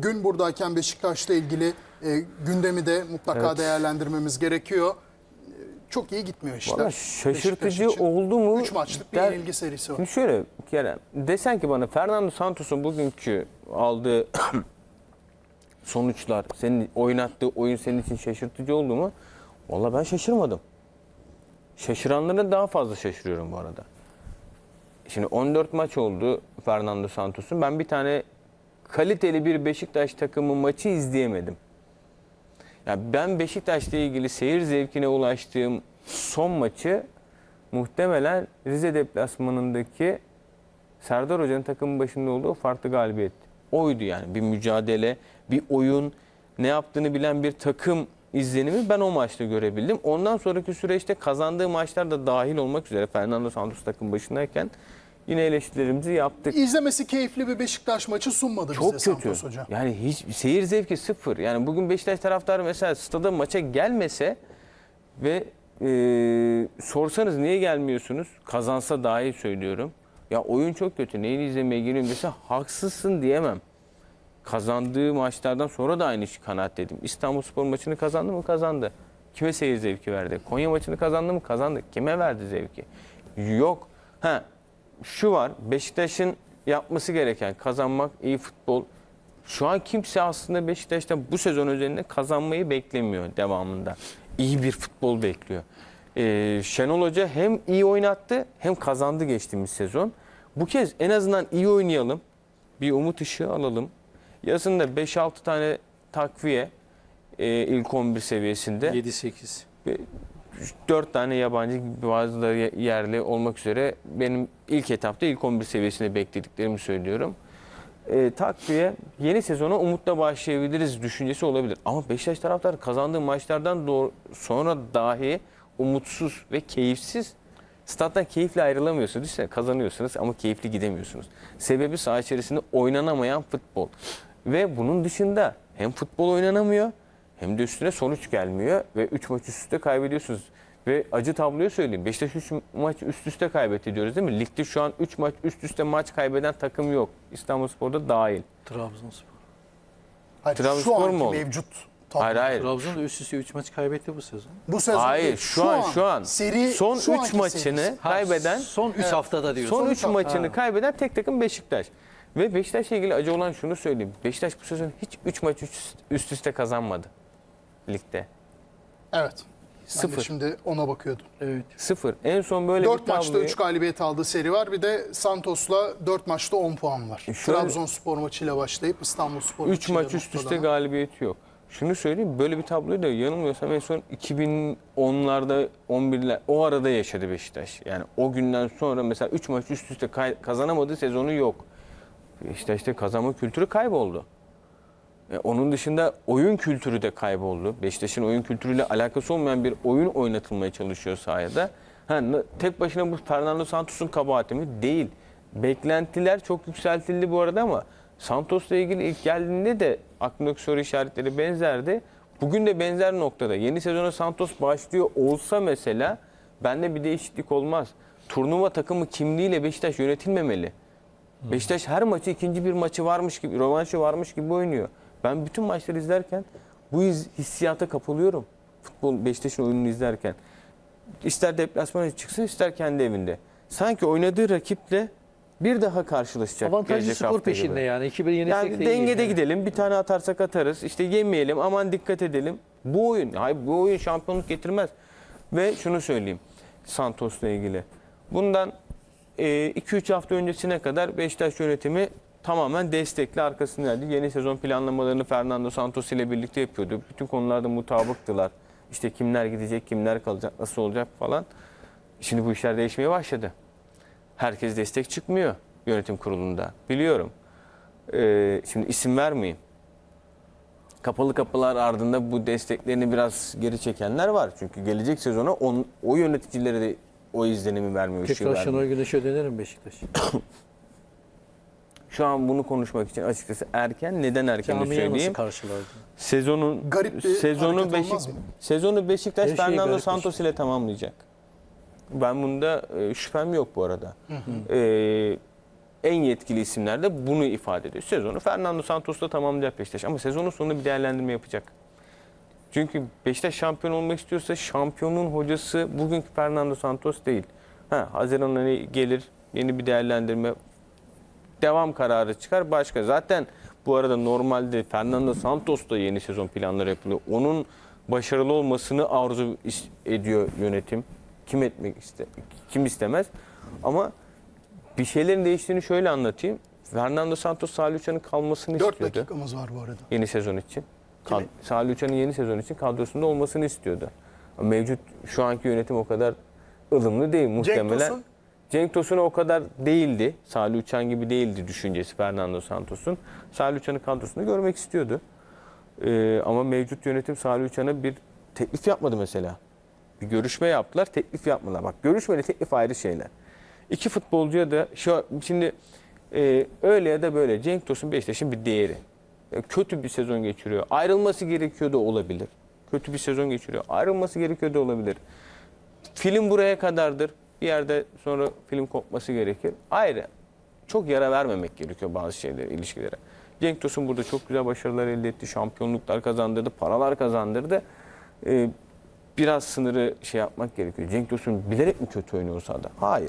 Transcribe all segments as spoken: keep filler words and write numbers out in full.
Gün buradayken Beşiktaş'la ilgili e, gündemi de mutlaka Evet. değerlendirmemiz gerekiyor. E, Çok iyi gitmiyor işler. Valla şaşırtıcı oldu mu? üç maçlık bir Der- yenilgi serisi var. Şimdi şöyle Kerem, desen ki bana Fernando Santos'un bugünkü aldığı sonuçlar, senin oynattığı oyun senin için şaşırtıcı oldu mu? Valla ben şaşırmadım. Şaşıranlara daha fazla şaşırıyorum bu arada. Şimdi on dört maç oldu Fernando Santos'un. Ben bir tane kaliteli bir Beşiktaş takımı maçı izleyemedim. Yani ben Beşiktaş'la ilgili seyir zevkine ulaştığım son maçı muhtemelen Rize deplasmanındaki Serdar Hoca'nın takımın başında olduğu farklı galibiyet. Oydu yani. Bir mücadele, bir oyun, ne yaptığını bilen bir takım izlenimi ben o maçta görebildim. Ondan sonraki süreçte kazandığı maçlar da dahil olmak üzere Fernando Santos takım başındayken yine eleştirilerimizi yaptık. İzlemesi keyifli bir Beşiktaş maçı sunmadı Çok bize kötü. Santos Hoca. Yani hiç seyir zevki sıfır. Yani bugün Beşiktaş taraftarı mesela stada maça gelmese ve e, sorsanız niye gelmiyorsunuz? Kazansa dahi söylüyorum. Ya oyun çok kötü. Neyini izlemeye geliyorum dese haksızsın diyemem. Kazandığı maçlardan sonra da aynı kanaatteydim. İstanbulspor maçını kazandı mı? Kazandı. Kime seyir zevki verdi? Konya maçını kazandı mı? Kazandı. Kime verdi zevki? Yok. Ha, şu var. Beşiktaş'ın yapması gereken kazanmak, iyi futbol. Şu an kimse aslında Beşiktaş'tan bu sezon üzerinde kazanmayı beklemiyor devamında. İyi bir futbol bekliyor. Ee, Şenol Hoca hem iyi oynattı hem kazandı geçtiğimiz sezon. Bu kez en azından iyi oynayalım. Bir umut ışığı alalım. Yazında beş altı tane takviye e, ilk on bir seviyesinde. yedi sekiz. dört tane yabancı, bazıları yerli olmak üzere benim ilk etapta ilk on bir seviyesinde beklediklerimi söylüyorum. E, takviye yeni sezona umutla başlayabiliriz düşüncesi olabilir. Ama Beşiktaş taraftarı kazandığı maçlardan doğru, sonra dahi umutsuz ve keyifsiz. Stat'tan keyifle ayrılamıyorsunuz. Düşünsene, kazanıyorsunuz ama keyifli gidemiyorsunuz. Sebebi saha içerisinde oynanamayan futbol. Ve bunun dışında hem futbol oynanamıyor hem de üstüne sonuç gelmiyor ve üç maç üst üste kaybediyorsunuz. Ve acı tabloyu söyleyeyim. Beşiktaş üç maç üst üste kaybetti diyoruz değil mi? Ligde şu an üç maç üst üste maç kaybeden takım yok. İstanbulspor'da dahil. Trabzonspor. Hayır, Trabzonspor şu anki mu oldu? mevcut tablo. Hayır hayır. Trabzon da üst üste üç maç kaybetti bu sezon. Bu sezon Hayır değil, şu an şu an seri, son şu üç anki maçını serisi. kaybeden son üç Evet. haftada diyorsun. son Son üç üç hafta. maçını Ha. kaybeden tek takım Beşiktaş. Ve Beşiktaş'la ilgili acı olan şunu söyleyeyim. Beşiktaş bu sezon hiç üç maç üst, üst üste kazanmadı ligde. Evet. Ben de Sıfır. şimdi ona bakıyordum. Evet. Sıfır. En son böyle dört bir maçta tabloyu... üç galibiyet aldığı seri var. Bir de Santos'la dört maçta on puan var. E şöyle- Trabzonspor maçıyla başlayıp İstanbulspor üç maçıyla maç üst üste noktalanan. galibiyeti yok. Şunu söyleyeyim, böyle bir tabloyu da yanılmıyorsam en son iki bin onlarda on birler o arada yaşadı Beşiktaş. Yani o günden sonra mesela üç maç üst üste kay- kazanamadığı sezonu yok. Beşiktaş'ta kazanma kültürü kayboldu. E, onun dışında oyun kültürü de kayboldu. Beşiktaş'ın oyun kültürüyle alakası olmayan bir oyun oynatılmaya çalışıyor sahada. Ha, n- tek başına bu Fernando Santos'un kabahati mi? Değil. Beklentiler çok yükseltildi bu arada ama Santos'la ilgili ilk geldiğinde de aklımdaki soru işaretleri benzerdi. Bugün de benzer noktada. Yeni sezona Santos başlıyor olsa mesela bende bir değişiklik olmaz. Turnuva takımı kimliğiyle Beşiktaş yönetilmemeli. Beşiktaş her maçı ikinci bir maçı varmış gibi, rövanşı varmış gibi oynuyor. Ben bütün maçları izlerken bu iz- hissiyata kapılıyorum. Futbol Beşiktaş'ın oyununu izlerken. İster deplasmana çıksın ister kendi evinde. Sanki oynadığı rakiple bir daha karşılaşacak. Avantajlı gelecek skor hafta peşinde gibi. yani. iki bir yenilsek Yani de iyi. dengede Yani. gidelim. Bir tane atarsak atarız. İşte yemeyelim. Aman dikkat edelim. Bu oyun, hayır bu oyun şampiyonluk getirmez. Ve şunu söyleyeyim Santos'la ilgili. Bundan iki üç hafta öncesine kadar Beşiktaş yönetimi tamamen destekli arkasındaydı. Yeni sezon planlamalarını Fernando Santos ile birlikte yapıyordu. Bütün konularda mutabıktılar. İşte kimler gidecek, kimler kalacak, nasıl olacak falan. Şimdi bu işler değişmeye başladı. Herkes destek çıkmıyor yönetim kurulunda. Biliyorum. Ee, şimdi isim vermeyeyim. Kapalı kapılar ardında bu desteklerini biraz geri çekenler var. Çünkü gelecek sezona on, o yöneticilere de o izlenimi vermiyor. ışığı Tekrar vermiyor. Şenol Güneş'e dönerim Beşiktaş. Şu an bunu konuşmak için açıkçası erken. Neden erken Camiye nasıl söyleyeyim? karşılardı? Sezonun Garip bir sezonu hareket Beşik, olmaz mı? sezonu Beşiktaş Her şey Fernando garip Santos ile tamamlayacak. Ben bunda e, şüphem yok bu arada. E, en yetkili isimler de bunu ifade ediyor. Sezonu Fernando Santos'la tamamlayacak Beşiktaş ama sezonun sonunda bir değerlendirme yapacak. Çünkü Beşiktaş şampiyon olmak istiyorsa şampiyonun hocası bugünkü Fernando Santos değil. Ha, Haziran ayı gelir, yeni bir değerlendirme, devam kararı çıkar başka. Zaten bu arada normalde Fernando Santos'ta yeni sezon planları yapılıyor. Onun başarılı olmasını arzu ediyor yönetim. Kim etmek iste, kim istemez? Ama bir şeylerin değiştiğini şöyle anlatayım. Fernando Santos Salih Uçan'ın kalmasını dört istiyordu. dakikamız var bu arada. Yeni sezon için. Kimi? Salih Uçan'ın yeni sezon için kadrosunda olmasını istiyordu. Mevcut şu anki yönetim o kadar ılımlı değil muhtemelen. Cenk Tosun? Cenk Tosun o kadar değildi. Salih Uçan gibi değildi düşüncesi Fernando Santos'un. Salih Uçan'ı kadrosunda görmek istiyordu. Ee, ama mevcut yönetim Salih Uçan'a bir teklif yapmadı mesela. Bir görüşme yaptılar, teklif yapmadılar. Bak görüşmeyle teklif ayrı şeyler. İki futbolcuya da şu şimdi e, öyle ya da böyle Cenk Tosun Beşiktaş'ın bir değeri. E, kötü bir sezon geçiriyor. Ayrılması gerekiyor da olabilir. Kötü bir sezon geçiriyor. Ayrılması gerekiyor da olabilir. Film buraya kadardır. Bir yerde sonra film kopması gerekir. Ayrı. Çok yara vermemek gerekiyor bazı şeylere, ilişkilere. Cenk Tosun burada çok güzel başarılar elde etti. Şampiyonluklar kazandırdı, paralar kazandırdı. Ee, biraz sınırı şey yapmak gerekiyor. Cenk Tosun bilerek mi kötü oynuyor sahada? Hayır.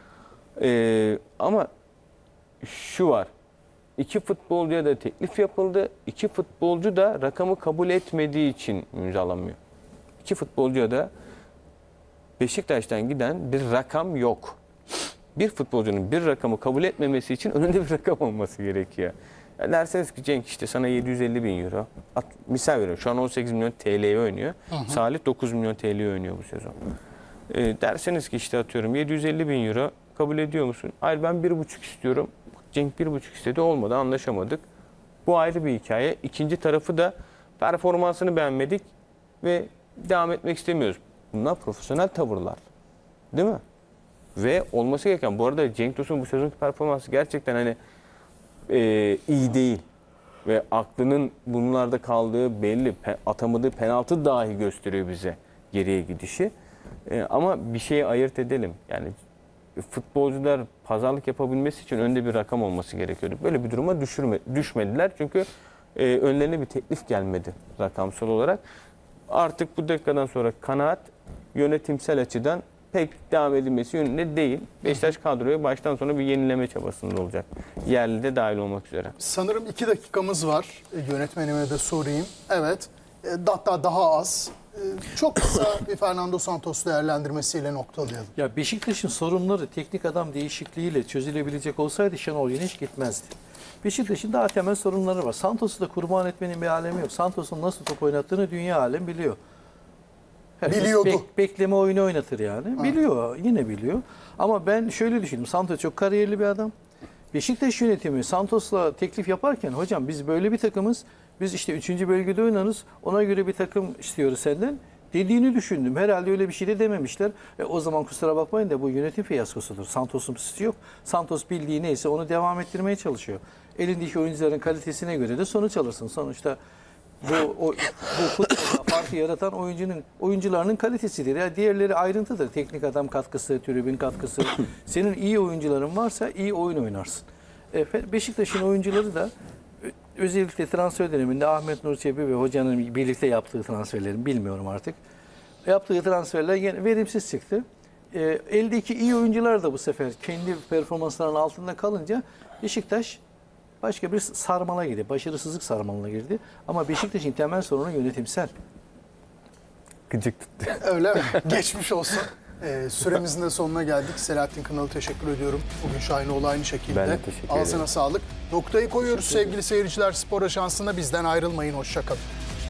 Ee, ama şu var. İki futbolcuya da teklif yapıldı. İki futbolcu da rakamı kabul etmediği için imzalanmıyor. İki futbolcuya da Beşiktaş'tan giden bir rakam yok. Bir futbolcunun bir rakamı kabul etmemesi için önünde bir rakam olması gerekiyor. Yani derseniz ki Cenk işte sana yedi yüz elli bin euro. At, misal veriyorum şu an on sekiz milyon T L'ye oynuyor. Hı hı. Salih dokuz milyon T L'ye oynuyor bu sezon. E, derseniz ki işte atıyorum yedi yüz elli bin euro kabul ediyor musun? Hayır ben bir buçuk istiyorum. Cenk bir buçuk istedi olmadı anlaşamadık. Bu ayrı bir hikaye. İkinci tarafı da performansını beğenmedik ve devam etmek istemiyoruz. Bunlar profesyonel tavırlar. Değil mi? Ve olması gereken bu arada Cenk Tosun bu sezonki performansı gerçekten hani e, iyi değil. Ve aklının bunlarda kaldığı belli. Pe, atamadığı penaltı dahi gösteriyor bize geriye gidişi. E, ama bir şeyi ayırt edelim. Yani futbolcular pazarlık yapabilmesi için önde bir rakam olması gerekiyordu. Böyle bir duruma düşürme, düşmediler. Çünkü e, önlerine bir teklif gelmedi rakamsal olarak. Artık bu dakikadan sonra kanaat yönetimsel açıdan pek devam edilmesi yönünde değil. Beşiktaş kadroya baştan sona bir yenileme çabasında olacak. Yerli de dahil olmak üzere. Sanırım iki dakikamız var. E, Yönetmenime de sorayım. Evet. E, hatta daha az. E, çok kısa bir Fernando Santos değerlendirmesiyle noktalayalım. Ya Beşiktaş'ın sorunları teknik adam değişikliğiyle çözülebilecek olsaydı Şenol Güneş gitmezdi. Beşiktaş'ın daha temel sorunları var. Santos'u da kurban etmenin bir alemi yok. Santos'un nasıl top oynattığını dünya alem biliyor. Herkes Biliyordu. bek- bekleme oyunu oynatır yani. Ha. Biliyor, yine biliyor. Ama ben şöyle düşündüm. Santos çok kariyerli bir adam. Beşiktaş yönetimi Santos'la teklif yaparken hocam biz böyle bir takımız. Biz işte üçüncü bölgede oynarız. Ona göre bir takım istiyoruz senden. Dediğini düşündüm. Herhalde öyle bir şey de dememişler. E, o zaman kusura bakmayın da bu yönetim fiyaskosudur. Santos'un suçu yok. Santos bildiği neyse onu devam ettirmeye çalışıyor. Elindeki oyuncuların kalitesine göre de sonuç alırsın. Sonuçta bu o, bu futbolda farkı yaratan oyuncunun oyuncularının kalitesidir. Yani diğerleri ayrıntıdır. Teknik adam katkısı, tribün katkısı. Senin iyi oyuncuların varsa iyi oyun oynarsın. E, Beşiktaş'ın oyuncuları da özellikle transfer döneminde Ahmet Nur Çebi ve hocanın birlikte yaptığı transferlerin bilmiyorum artık. Yaptığı transferler yine verimsiz çıktı. E, eldeki iyi oyuncular da bu sefer kendi performanslarının altında kalınca Beşiktaş başka bir sarmala girdi. Başarısızlık sarmalına girdi. Ama Beşiktaş'ın temel sorunu yönetimsel. Gıcık tuttu. Öyle mi? Geçmiş olsun. Ee, süremizin de sonuna geldik. Selahattin Kınalı teşekkür ediyorum. Bugün Şahinoğlu aynı şekilde. Ben de teşekkür ederim. Ağzına sağlık. Noktayı koyuyoruz sevgili seyirciler. Spor Ajansı'nda bizden ayrılmayın. Hoşça kalın.